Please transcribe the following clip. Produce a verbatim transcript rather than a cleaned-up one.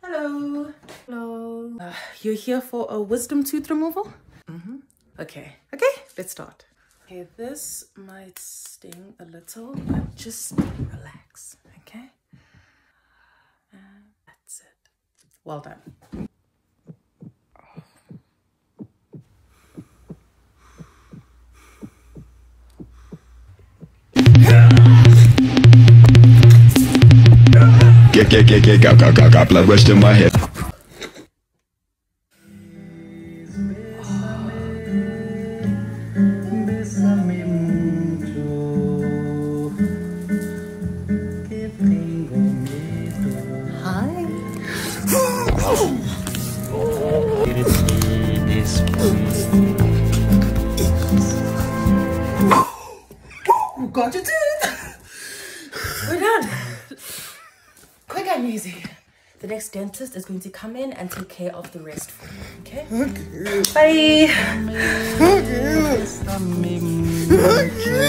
Hello. Hello. Uh, you're here for a wisdom tooth removal? Mm-hmm. Okay. Okay, let's start. Okay, this might sting a little, but just relax, okay? And that's it. Well done. Get, get, get, get, got, got, got, got blood rush to my head. Hi. You got your tooth. We're done. Quick and easy. The next dentist is going to come in and take care of the rest for you, okay? Okay. Bye. Okay. Okay.